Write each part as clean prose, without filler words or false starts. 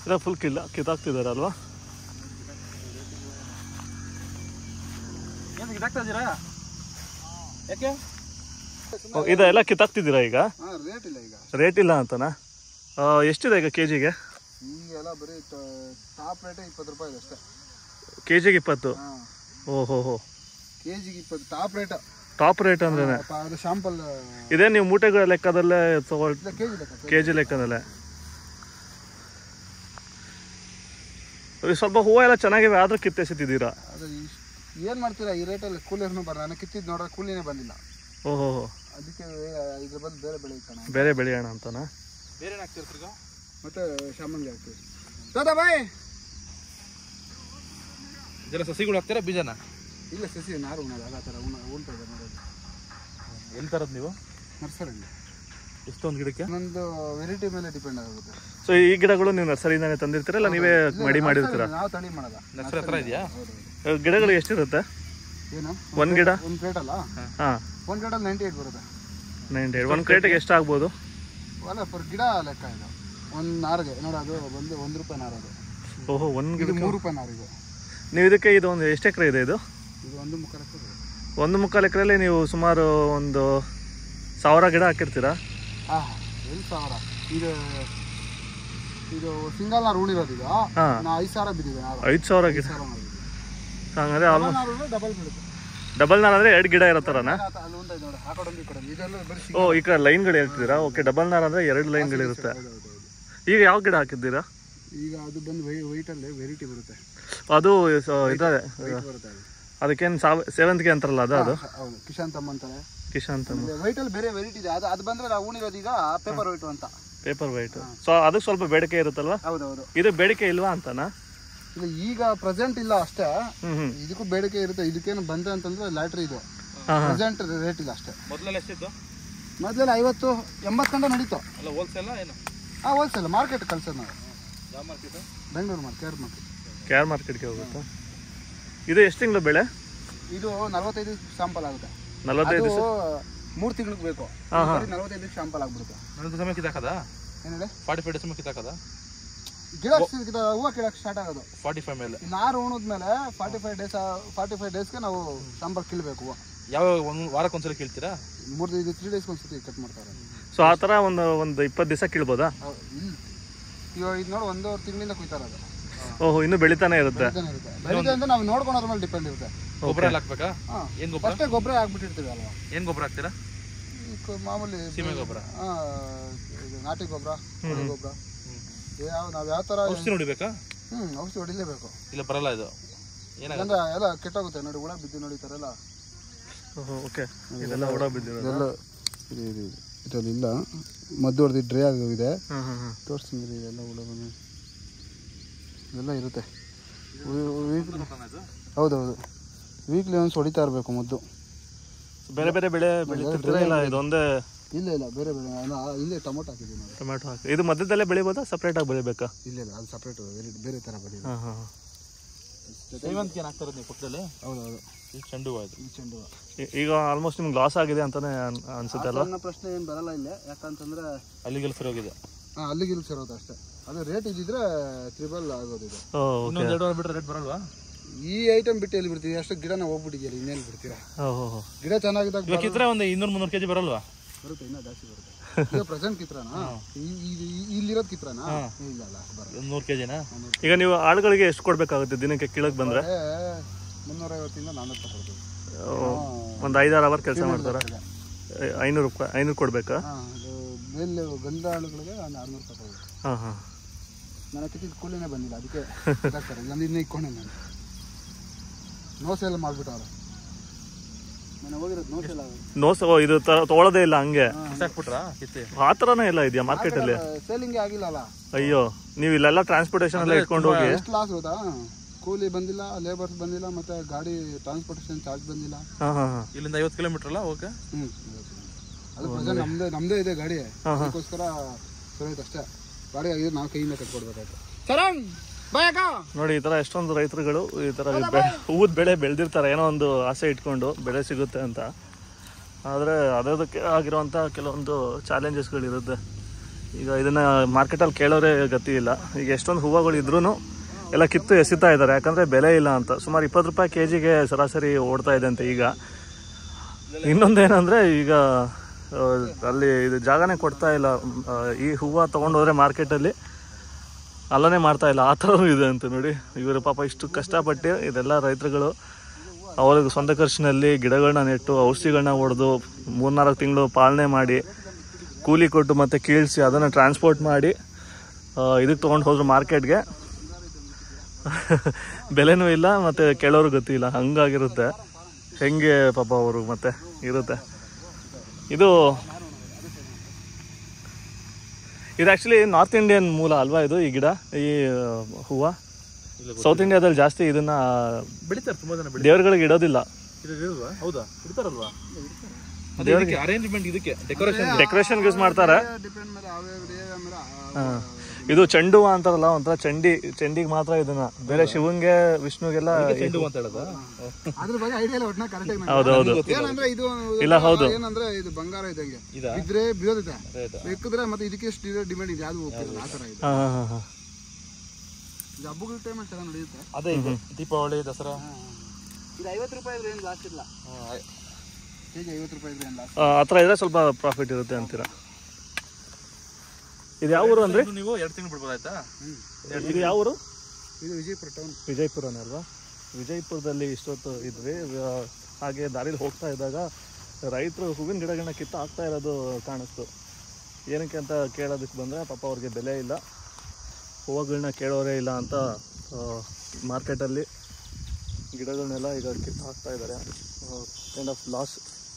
ಇಲ್ಲ ಫುಲ್ ಕಿತ್ತಾಕ್ತಿದ್ದಾರೆ ಅಲ್ವಾ? ಇದೆಲ್ಲ ಕಿತ್ತಾಕ್ತಿದ್ದೀರಾ ಈಗ? ರೇಟ್ ಇಲ್ಲ ಅಂತನಾ? ಎಷ್ಟಿದೆ ಈಗ ಕೆಜಿಗೆ? ಈಗೆಲ್ಲ ಬರೀ ಟಾಪ್ ರೇಟ್ 20 ರೂಪಾಯಿ ಅಷ್ಟೇ. ಕೆಜಿಗೆ 20? ಓಹೋ, ಕೆಜಿಗೆ 20 ಟಾಪ್ ರೇಟ್. ಟಾಪ್ ರೇಟ್ ಅಂದ್ರೆ ಶಾಂಪಲ್ ಇದೇ ನೀವು ಮೂಟೆಗಳ ಲೆಕ್ಕದಲ್ಲೇ ಕೆಜಿ ಲೆಕ್ಕದಲ್ಲೇ? ಸ್ವಲ್ಪ ಹೂವು ಎಲ್ಲ ಚೆನ್ನಾಗಿವೆ ಆದ್ರೂ ಕಿತ್ತೆಸಿದ್ದೀರಾ? ಅದು ಏನು ಮಾಡ್ತೀರಾ ಈ ರೇಟಲ್ಲಿ? ಕೂಲಿಯರ್ನು ಬರ ನಾನು ಕಿತ್ತಿದ್ದು ನೋಡ್ರೆ ಕೂಲಿನೇ ಬಂದಿಲ್ಲ. ಓಹೋ, ಅದಕ್ಕೆ ಇದ್ರ ಬಂದು ಬೇರೆ ಬೆಳೆ ಇಟ್ಟಾನ. ಬೇರೆ ಬೆಳೆಯೋಣ ಅಂತನಾ? ಬೇರೆ ಹಾಕ್ತಿರ್ತೀಗ ಮತ್ತೆ ಶಾಮಂಗೆ ಹಾಕ್ತೀವಿ. ದಾದಾ ಬಾಯ್ ಇದೆಲ್ಲ ಸಸಿಗಳು ಹಾಕ್ತೀರಾ ಬೀಜನ? ಇಲ್ಲ, ಸಸಿ ನಾರು ಉಣ್ಣೋದು ಆ ಥರ ಉಳ್ತಾ ಇದೆ ನೋಡೋದು. ಎಲ್ಲಿ ತರೋದು ನೀವು? ನರ್ಸರಿಯಿಂದ. ಎಷ್ಟೊಂದು ಗಿಡಕ್ಕೆ? ಒಂದೊಂದು ವೆರೈಟಿ ಮೇಲೆ ಡಿಪೆಂಡ್ ಆಗುತ್ತೆ. ಸೊ ಈ ಗಿಡಗಳು ನೀವು ನರ್ಸರಿಯಿಂದಾನೆ ತಂದಿರ್ತೀರಾ ಇಲ್ಲ ನೀವೇ ಮಡಿ ಮಾಡಿರ್ತೀರಾ? ನಾವು ತಳಿ ಮಾಡಲ್ಲ. ನರ್ಸರಿ ಹತ್ರ ಇದೆಯಾ? ಗಿಡಗಳು ಎಷ್ಟಿರುತ್ತೆ? ಏನು ಒಂದು ಗಿಡ? ಒಂದು ಕ್ರೇಟ್ ಅಲ್ಲ? ಹಾಂ, ಒಂದು ಕ್ರೇಟಲ್ಲಿ 98 ಬರುತ್ತೆ. 98. ಒಂದು ಕ್ರೇಟಿಗೆ ಎಷ್ಟಾಗ್ಬೋದು? ಅಲ್ಲ ಪರ್ ಗಿಡ ಲೆಕ್ಕ ಇದು. ಒಂದು ನಾರಿಗೆ ನೋಡಿ ಅದು ಬಂದು 1 ರೂಪಾಯಿ ನಾರು ಅದು. ಓಹೋ, ಒಂದು ಗಿಡ 3 ರೂಪಾಯಿ ನಾರು ಇದು. ನೀವು ಇದಕ್ಕೆ ಇದು ಒಂದು ಎಷ್ಟು ಎಕರೆ ಇದೆ ಇದು? ಇದು 1.25 ಎಕರೆ. 1.25 ಎಕರೆಯಲ್ಲಿ ನೀವು ಸುಮಾರು ಒಂದು 1000 ಗಿಡ ಹಾಕಿರ್ತೀರಾ? ಹಾಂ, 1000. ಇದು ಸಿಂಗಲ್ ನಾರು ಉಳಿರೋದು. ಈಗ ನಾ 5000 ಬಿದ್ದಿದೆ ನಾರು. 5000 ಗಿಡ ಹಂಗಂದ್ರೆ ಡಬಲ್ ಬೀಳುತ್ತೆ. ಡಬಲ್ ನಾರ್ ಅಂದ್ರೆ 2 ಗಿಡ ಇರತ್ತಾರನ? ಅಲ್ಲಿ ಒಂದು ನೋಡಿ ಆ ಕಡೆ ಒಂದು ಈ ಕಡೆ ಇದೆಲ್ಲ ಬರೀ. ಓ, ಈ ಕಡೆ ಲೈನ್ಗಳು ಹೇಳ್ತಿದ್ದೀರಾ? ಓಕೆ, ಡಬಲ್ ನಾರ್ ಅಂದ್ರೆ 2 ಲೈನ್ಗಳಿರುತ್ತೆ. ಈಗ ಯಾವ ಗಿಡ ಹಾಕಿದ್ದೀರಾ? ಈಗ ಅದು ಬಂದು ವೈಟಲ್ಲಿ ವೆರೈಟಿ ಬರುತ್ತೆ. ಅದು ಇದ್ದಾರೆ ಬರುತ್ತೆ. ಅದಕ್ಕೇನು ಸೇವಂತಿಗೆ ಅಂತಾರಲ್ಲ ಅದು? ಹೌದು, ಕಿಶಾನ್ ತಮ್ಮ ಅಂತಾರೆ. ಕಿಶಾನ್ ತಮ್ಮ ವೈಟಲ್ಲಿ ಬೇರೆ ವೆರೈಟಿ ಇದೆ. ಅದು ಬಂದ್ರೆ ನಾವು ಉಣಿರೋದು ಈಗ ಪೇಪರ್ ವೈಟ್ ಅಂತ. Paper white. ಸೊ ಅದಕ್ಕೆ ಸ್ವಲ್ಪ ಬೇಡಿಕೆ ಇರುತ್ತಲ್ವಾ? ಹೌದೌದು. ಇದು ಬೇಡಿಕೆ ಇಲ್ವಾ ಅಂತನಾ? ಇಲ್ಲ, ಈಗ ಪ್ರೆಸೆಂಟ್ ಇಲ್ಲ ಅಷ್ಟೇ. ಇದಕ್ಕೂ ಬೇಡಿಕೆ ಇರುತ್ತೆ. ಇದಕ್ಕೇನು ಬಂದ್ರೆ ಅಂತಂದ್ರೆ ಲ್ಯಾಟ್ರಿ ಇದು ಪ್ರೆಸೆಂಟ್ ರೇಟ್ ಇಲ್ಲ ಅಷ್ಟೇ. ಮೊದಲೆಲ್ಲ ಎಷ್ಟಿತ್ತು? ಮೊದಲೆಲ್ಲ 50-80 ಗಂಟೆ ನಡೀತು. ಅಲ್ಲ ಹೋಲ್ಸೇಲ್ ಏನು? ಹಾಂ, ಹೋಲ್ಸೇಲ್ ಮಾರ್ಕೆಟ್ ಕಳ್ಸೋದು ನಾವು. ಯಾವ ಮಾರ್ಕೆಟ್? ಬೆಂಗಳೂರು ಮಾರ್ಕೆಟ್. ಕೇರ್ ಮಾರ್ಕೆಟ್ಗೆ ಹೋಗುತ್ತಾ? ಇದು ಎಷ್ಟು ತಿಂಗಳು ಬೆಳೆ? ಇದು 45 ಶಾಂಪಲ್ ಆಗುತ್ತೆ. 45 ದಿವಸ? 3 ತಿಂಗಳಿಗೆ ಬೇಕು. 45 ಶಾಂಪಲ್ ಆಗ್ಬಿಡುತ್ತೆ. 40 ಸಮಯ ಕಿತ್ತಾಕದ? ಏನು ಹೇಳಿ? 45 ಡೇಸ್ ಕಿತ್ತಾಕದ? ಗಿಡ ಹೂವು ಕಿಡಕ್ಕೆ ಸ್ಟಾರ್ಟ್ ಆಗೋದು 45 ಮೇಲೆ. ನಾರು ಉಣಿದ್ಮೇಲೆ 45 ಡೇಸ್ಗೆ ನಾವು ಶಾಂಪಲ್ ಕೀಳ್ಬೇಕು. ಯಾವ ಒಂದು ವಾರಕ್ಕೆ ಒಂದ್ಸಲ ಕೀಳ್ತೀರಾ? 3 ಡೇಸ್ಗೆ ಒಂದ್ಸತಿ ಕಟ್ ಮಾಡ್ತಾರೆ. ಸೊ ಆ ಥರ ಒಂದು 20 ದಿವಸ ಕೀಳ್ಬೋದಾ? ಇವಾಗ ಇದು ನೋಡಿ 1.5 ತಿಂಗಳಿಂದ ಕುಯ್ತಾರೆ ಅದು. ಓಹೋ, ಇನ್ನೂ ಬೆಳಿತಾನೆ ಇರುತ್ತೆ. ಬೆಳಿಗ್ಗೆ ಅಂತ ನಾವು ನೋಡ್ಕೊಳೋದ್ರ ಮೇಲೆ ಡಿಪೆಂಡ್ ಇರುತ್ತೆ. ಗೊಬ್ಬರ ಎಲ್ಲ ಹಾಕ್ಬೇಕಾ? ಏನು ಗೊಬ್ಬರ? ಅಷ್ಟೇ ಗೊಬ್ಬರ ಹಾಕ್ಬಿಟ್ಟಿರ್ತೀವಿ ಅಲ್ವಾ? ಏನು ಗೊಬ್ಬರ ಹಾಕ್ತೀರಾ? ಮಾಮೂಲಿ ಸೀಮೆ ಗೊಬ್ಬರ, ನಾಟಿ ಗೊಬ್ಬರ, ಗೊಬ್ಬರ. ನಾವು ಯಾವ ಥರ ಔಷಧಿ ಹೊಡಿಬೇಕಾ? ಔಷಧಿ ಹೊಡಿಲೇಬೇಕು. ಇಲ್ಲ ಬರಲ್ಲ ಇದು. ಏನಂದ್ರೆ ಎಲ್ಲ ಕೆಟ್ಟೋಗುತ್ತೆ ನೋಡಿ, ಹುಳ ಬಿದ್ದು ನೋಡಿ ಈ ಥರ ಎಲ್ಲ. ಓಕೆ, ಇದೆಲ್ಲ ಹುಳ ಬಿದ್ದಿರೋದು ಇದರಲ್ಲಿಲ್ಲ. ಮದ್ದು ಹೊಡೆದು ಡ್ರೈ ಆಗಿದೆ. ತೋರಿಸ್ತೀನಿ ಇದೆಲ್ಲ ಹುಳ ಬಂದು ಇದೆಲ್ಲ ಇರುತ್ತೆ. ಹೌದೌದು, ವೀಕ್ಲಿ ಒಂದ್ಸ ಹೊಡಿತಾ ಇರಬೇಕು ಮದ್ದು. ಬೇರೆ ಬೇರೆ ಬೆಳೆ ಬೆಳೀತಿರ್ತೀರಾ ಇಲ್ಲ ಇದೊಂದೇ? ಇಲ್ಲ, ಬೇರೆ ಬೆಳೆ. ಇಲ್ಲೇ ಟೊಮೊಟೊ ಹಾಕಿದ್ದೀವಿ ನಾವು. ಟೊಮೆಟೊ ಹಾಕಿ ಇದು ಮಧ್ಯದಲ್ಲೇ ಬೆಳಿಬೋದಾ? ಸಪ್ರೇಟಾಗಿ ಬೆಳಿಬೇಕಾ? ಇಲ್ಲ, ಅದು ಸಪ್ರೇಟ್ ಬೇರೆ ಥರ ಬೆಳೆ. ಸೇವಂತಿಗೆ ಏನು ಹಾಕ್ತಾರೋದು ನೀವು ಪಕ್ಕದಲ್ಲಿ? ಹೌದೌದು, ಈ ಚೆಂಡು ಹೂವು ಇದು. ಈ ಚೆಂಡು ಹೂವು ಈಗ ಆಲ್ಮೋಸ್ಟ್ ನಿಮ್ಗೆ ಲಾಸ್ ಆಗಿದೆ ಅಂತಾನೆ ಅನ್ಸುತ್ತೆ ಅಲ್ವಾ? ನನ್ನ ಪ್ರಶ್ನೆ ಏನು ಬರಲ್ಲ ಇಲ್ಲೇ, ಯಾಕಂತಂದ್ರೆ ಅಲ್ಲಿಗೆಲ್ಲ ಸರಿ ಹೋಗಿದೆ. ಅಲ್ಲಿಗೆ ಇಲ್ಲಿ ಸೇರೋದು ಅಷ್ಟೇ. ಅದು ರೇಟ್ ಇದ್ದಿದ್ರೆ ತ್ರಿಬಲ್ ಆಗೋದು ಇದು. ಇನ್ನೊಂದು 2 ವಾರ ಬಿಟ್ಟರೆ ರೇಟ್ ಬರಲ್ವಾ? ಈ ಐಟಮ್ ಬಿಟ್ಟು ಎಲ್ಲಿ ಬಿಡ್ತೀವಿ? ಅಷ್ಟು ಗಿಡನ ಹೋಗ್ಬಿಟ್ಟಿದ್ದೀರಿ, ಇನ್ನೇನು ಬಿಡ್ತೀರಾ? ಗಿಡ ಚೆನ್ನಾಗಿದ್ದಾಗ ಕಿತ್ರೆ ಒಂದು 200-300 kg ಬರಲ್ವಾ? ಬರುತ್ತೆ, ಇನ್ನೂ ಜಾಸ್ತಿ ಬರುತ್ತೆ. ಈಗ ಪ್ರೆಸೆಂಟ್ ಕಿತ್ರಾನ ಇಲ್ಲಿರೋದು ಕಿತ್ರಾನ? ಇಲ್ಲ, ಬರುತ್ತೆ 100 kgನಾ? ಈಗ ನೀವು ಆಳುಗಳಿಗೆ ಎಷ್ಟು ಕೊಡಬೇಕಾಗುತ್ತೆ ದಿನಕ್ಕೆ ಕೀಳಕ್ಕೆ ಬಂದರೆ? 350 ಇಂದ 400 ಕೊಡ್ತೀವಿ. ಒಂದು 5-6 ಅವರ್ ಕೆಲಸ ಮಾಡ್ತಾರೆ. 500 ರೂಪಾಯಿ 500 ಕೊಡಬೇಕಾ? ಮೇಲೆ ಗಂಧ ಆಳುಗಳಿಗೆ 600 ರೂಪಾಯಿ ಕೊಡಬೇಕು. ಹಾಂ. ನನ್ನ ಕಿತ್ತಿದ ಕೂಲಿನೇ ಬಂದಿಲ್ಲ, ಅದಕ್ಕೆ ಇದಾಗ್ತಾರೆ. ನಾನು ಇನ್ನೂ ಇಕ್ಕೊಂಡೆ ನಾನು ನೋಸೆ ಎಲ್ಲ ಮಾಡಿಬಿಟ್ಟವ್ರೆ. ನಾನು ಹೋಗಿರೋದು ನೋಸ. ಇದು ತೊಗೊಳೋದೇ ಇಲ್ಲ ಹಂಗೆ ಆ ಥರನೇ ಎಲ್ಲ ಇದೆಯಾ ಮಾರ್ಕೆಟಲ್ಲಿ? ಸೇಲಿಂಗ್ ಆಗಿಲ್ಲ. ಅಯ್ಯೋ, ನೀವು ಇಲ್ಲೆಲ್ಲ ಟ್ರಾನ್ಸ್ಪೋರ್ಟೇಷನ್ ಎಲ್ಲ ಇಟ್ಕೊಂಡು ಹೋಗಿ ಎಷ್ಟು ಲಾಸ್ ಹೋದಾ? ಕೂಲಿ ಬಂದಿಲ್ಲ, ಲೇಬರ್ಸ್ ಬಂದಿಲ್ಲ, ಮತ್ತೆ ಗಾಡಿ ಟ್ರಾನ್ಸ್ಪೋರ್ಟೇಷನ್ ಚಾರ್ಜ್ ಬಂದಿಲ್ಲ. ಇಲ್ಲಿಂದ 50 ಕಿಲೋಮೀಟರ್ ಅಲ್ಲ ಓಕೆ. ಅದು ಪ್ರೆಸೆಂಟ್ ನಮ್ದೇ ಇದೆ ಗಾಡಿ, ಅದಕ್ಕೋಸ್ಕರ ಸರಿ ಅಷ್ಟೇ. ಗಾಡಿ ಆಗಿದ್ರೆ ನಾವು ಕೈಯಿಂದ ಕಟ್ಕೊಡ್ಬೇಕಾಯ್ತು. ನೋಡಿ, ಈ ಥರ ಎಷ್ಟೊಂದು ರೈತರುಗಳು ಈ ಥರ ಹೂವದ ಬೆಳೆ ಬೆಳೆದಿರ್ತಾರೆ, ಏನೋ ಒಂದು ಆಸೆ ಇಟ್ಕೊಂಡು ಬೆಳೆ ಸಿಗುತ್ತೆ ಅಂತ. ಆದರೆ ಅದಕ್ಕೆ ಆಗಿರುವಂಥ ಕೆಲವೊಂದು ಚಾಲೆಂಜಸ್ಗಳಿರುತ್ತೆ. ಈಗ ಇದನ್ನು ಮಾರ್ಕೆಟಲ್ಲಿ ಕೇಳೋರೇ ಗತಿ ಇಲ್ಲ. ಈಗ ಎಷ್ಟೊಂದು ಹೂವುಗಳು ಇದ್ರೂ ಎಲ್ಲ ಕಿತ್ತು ಎಸಿತಾ ಇದ್ದಾರೆ, ಯಾಕಂದರೆ ಬೆಲೆ ಇಲ್ಲ ಅಂತ. ಸುಮಾರು 20 ರೂಪಾಯಿ ಕೆಜಿಗೆ ಸರಾಸರಿ ಓಡ್ತಾ ಇದೆ ಅಂತ. ಈಗ ಇನ್ನೊಂದೇನೆಂದರೆ ಈಗ ಅಲ್ಲಿ ಇದು ಜಾಗನೇ ಕೊಡ್ತಾ ಇಲ್ಲ. ಈ ಹೂವು ತೊಗೊಂಡೋದ್ರೆ ಮಾರ್ಕೆಟಲ್ಲಿ ಅಲ್ಲನೇ ಮಾಡ್ತಾ ಇಲ್ಲ, ಆ ಥರನೂ ಇದೆ ಅಂತ. ನೋಡಿ ಇವರು ಪಾಪ ಇಷ್ಟು ಕಷ್ಟಪಟ್ಟು ಇದೆಲ್ಲ ರೈತರುಗಳು ಅವ್ರಿಗೆ ಸ್ವಂತ ಖರ್ಚಿನಲ್ಲಿ ಗಿಡಗಳನ್ನ ನೆಟ್ಟು ಔಷಧಿಗಳನ್ನ ಹೊಡೆದು 3-4 ತಿಂಗಳು ಪಾಲನೆ ಮಾಡಿ ಕೂಲಿ ಕೊಟ್ಟು ಮತ್ತೆ ಕೀಳಿಸಿ ಅದನ್ನು ಟ್ರಾನ್ಸ್ಪೋರ್ಟ್ ಮಾಡಿ ಇದಕ್ಕೆ ತೊಗೊಂಡು ಹೋದ್ರು ಮಾರ್ಕೆಟ್ಗೆ. ಬೆಲೆನೂ ಇಲ್ಲ ಮತ್ತು ಕೇಳೋರು ಗತಿ ಇಲ್ಲ, ಹಂಗಾಗಿರುತ್ತೆ. ಹೆಂಗೆ ಪಾಪ ಅವರು ಮತ್ತೆ ಇರುತ್ತೆ. ಇದು ಆ್ಯಕ್ಚುಲಿ ನಾರ್ತ್ ಇಂಡಿಯನ್ ಮೂಲ ಅಲ್ವಾ ಇದು, ಈ ಗಿಡ, ಈ ಹೂವು? ಸೌತ್ ಇಂಡಿಯಾದಲ್ಲಿ ಜಾಸ್ತಿ ಇದನ್ನ ಬೆಳಿತಾರೆ, ತುಂಬಾ ಜನ ದೇವರುಗಳಿಗೆ ಇಡೋದಿಲ್ಲ. ಹೌದಾ, ಇಡ್ತಾರಲ್ವಾ? ದೇವರಿಗೆ ಅರೇಂಜ್ಮೆಂಟ್, ಇದಕ್ಕೆ ಡೆಕೋರೇಷನ್ ಯೂಸ್ ಮಾಡ್ತಾರೆ. ಡಿಪೆಂಡ್ ಮೇಲೆ ಇದು ಚೆಂಡು ಹೂವು ಅಂತಾರಲ್ಲ, ಒಂಥರ ಚೆಂಡಿಗೆ ಮಾತ್ರ ಇದನ್ನ, ಬೇರೆ ಶಿವಂಗೆ ವಿಷ್ಣುಗೆಲ್ಲ ಚೆಂಡು ಅಂತ ಹೇಳೋದು. ಅದ್ರ ಬಗ್ಗೆ ಐಡಿಯಾ ಇಲ್ಲ ಒಟ್ನ ಕರೆಕ್ಟ್. ಹೌದೌದು. ಏನಂದ್ರೆ ಇದು ಇಲ್ಲ, ಹೌದು, ಏನಂದ್ರೆ ಇದು ಬಂಗಾರ ಇದ್ದಂಗೆ, ಇದ್ರೆ ಬೀಳೋದಿದೆ, ಬೇಕಿದ್ರೆ ಮತ್ತೆ ಇದಕ್ಕೆ ಎಷ್ಟು ಡಿಮ್ಯಾಂಡ್ ಇದೆ, ಯಾವ್ದು ಹೋಗ್ತಿರಲ್ಲ ಆ ತರ ಇದೆ. ಇದು ಹಬ್ಬಗಳ ಟೈಮಲ್ಲಿ ಚೆನ್ನಾಗಿ ನಡೆಯುತ್ತೆ. ಅದೇ ಇದು ದೀಪಾವಳಿ, ದಸರಾ. ಇದು 50 ರೂಪಾಯಿ ಇದ್ರೆ ಏನು ಲಾಸ್ಟ್ ಇಲ್ಲ. ಹೇಗೆ 50 ರೂಪಾಯಿ ಇದ್ರೆ ಏನು ಲಾಸ್ಟ್? ಆ ಥರ ಇದ್ರೆ ಸ್ವಲ್ಪ ಪ್ರಾಫಿಟ್ ಇರುತ್ತೆ ಅಂತೀರಾ? ಇದು ಯಾವ ಊರು ಅಂದ್ರೆ? ನೀವು 2 ತಿಂಗಳು ಬಿಡ್ಬೋದಾಯ್ತಾ? ಇದು ಯಾವ ಊರು? ಇದು ವಿಜಯಪುರ ಟೌನ್. ವಿಜಯಪುರನೇ ಅಲ್ವಾ? ವಿಜಯಪುರದಲ್ಲಿ ಇಷ್ಟೊತ್ತು ಇದ್ವಿ. ಹಾಗೆ ದಾರಿಲಿ ಹೋಗ್ತಾ ಇದ್ದಾಗ ರೈತರು ಹೂವಿನ ಗಿಡಗಳನ್ನ ಕಿತ್ತು ಹಾಕ್ತಾ ಇರೋದು ಕಾಣಿಸ್ತು. ಏನಕ್ಕೆ ಅಂತ ಕೇಳೋದಕ್ಕೆ ಬಂದರೆ ಪಾಪ ಅವ್ರಿಗೆ ಬೆಲೆ ಇಲ್ಲ, ಹೂವುಗಳನ್ನ ಕೇಳೋರೇ ಇಲ್ಲ ಅಂತ ಮಾರ್ಕೆಟಲ್ಲಿ ಗಿಡಗಳನ್ನೆಲ್ಲ ಈಗ ಕಿತ್ತು ಹಾಕ್ತಾ ಇದ್ದಾರೆ. Kind of loss.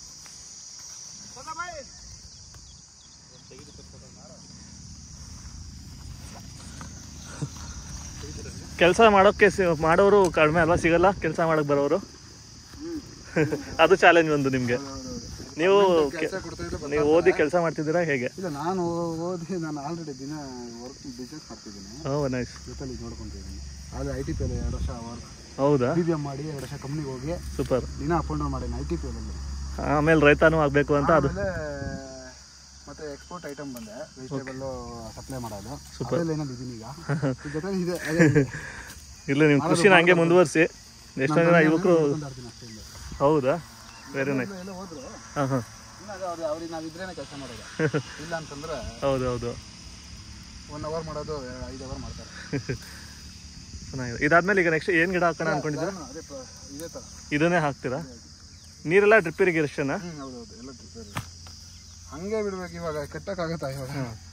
ಕೆಲಸ ಮಾಡೋರು ಕಡಿಮೆ ಅಲ್ವಾ, ಸಿಗಲ್ಲ ಕೆಲಸ ಮಾಡಕ್ಕೆ ಬರೋರು. ಅದು ಚಾಲೆಂಜ್ ಒಂದು ನಿಮಗೆ. ನೀವು ಓದಿ ಕೆಲಸ ಮಾಡ್ತಿದ್ದೀರಾ ಹೇಗೆ? ಇಲ್ಲ, ನಾನು ಓದಿ ನಾನು ಆಲ್ರೆಡಿ ದಿನ ಬಿಸ್ನೆಸ್ ಮಾಡ್ತಿದ್ದೀನಿ. ನೈಸ್. ಜೊತೆಲಿ ನೋಡ್ಕೊಂಡಿದ್ದೀನಿ. ಆದರೆ ITP 2 ವರ್ಷ ವರ್ಕ್. ಹೌದಾ? BBM ಮಾಡಿ 2 ವರ್ಷ ಕಂಪ್ನಿಗೆ ಹೋಗಿ ಸೂಪರ್. ದಿನ ಅಪ್ ಅಂಡ್ ಡೌನ್ ಮಾಡೀನಿ ITP ಅಲ್ಲಿ. ಆಮೇಲೆ ರೈತನೂ ಆಗಬೇಕು ಅಂತ ಅದು. ಮತ್ತೆ ಎಕ್ಸ್ಪೋರ್ಟ್ ಐಟಮ್ ಬಂದೆ, ವೆಜಿಟೇಬಲ್ ಸಪ್ಲೈ ಮಾಡೋದು. ಅದೆಲ್ಲ ಏನಾದ್ರು ಇದೀನಿ ಈಗ. ಜೊತೆ ಇದೆ ಇಲ್ಲ, ನಿಮ್ಮ ಖುಷಿನ ಹಂಗೆ ಮುಂದುವರಿಸಿ. ಎಷ್ಟೊಂದು ಜನ ಯುವಕರು. ಹೌದಾ? Very nice. ಎಲ್ಲ ಹೋದ್ರು. ಹಾಂ ಹಾಂ. ಅವ್ರಿಗೆ ನಾವು ಇದ್ರೇನೆ ಕೆಲಸ ಮಾಡೋದು. ಇಲ್ಲ ಅಂತಂದ್ರೆ ಹೌದು ಹೌದು, 1 ಅವರ್ ಮಾಡೋದು 5 ಅವರ್ ಮಾಡ್ತಾರೆ. ಚೆನ್ನಾಗಿದೆ. ಇದಾದ್ಮೇಲೆ ಈಗ ನೆಕ್ಸ್ಟ್ ಏನು ಗಿಡ ಹಾಕೋಣ ಅನ್ಕೊಂಡಿದ್ದೀರಾ? ಇದೇ ಥರ ಇದನ್ನೇ ಹಾಕ್ತೀರಾ? ನೀರೆಲ್ಲ ಡ್ರಿಪ್ ಇರಿಗೇಷನ್? ಹೌದೌದು, ಎಲ್ಲ ಡ್ರಿಪ್. ಹಂಗೆ ಬಿಡ್ಬೇಕು, ಇವಾಗ ಕಟ್ಟಕ್ಕಾಗತ್ತಾ ಇವಾಗ?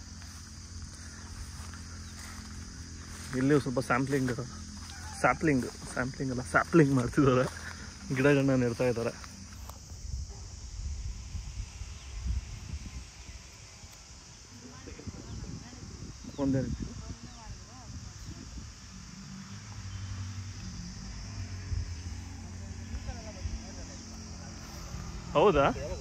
ಇಲ್ಲಿ ಸ್ವಲ್ಪ ಸ್ಯಾಂಪ್ಲಿಂಗ್ ಅಲ್ಲ ಸ್ಯಾಪ್ಲಿಂಗ್ ಮಾಡ್ತಿದ್ದಾರೆ, ಗಿಡಗಳನ್ನ ನೆಡ್ತಾ ಇದ್ದಾರೆ. ಒಂದೇ ನಿಮಿಷ. ಹೌದಾ?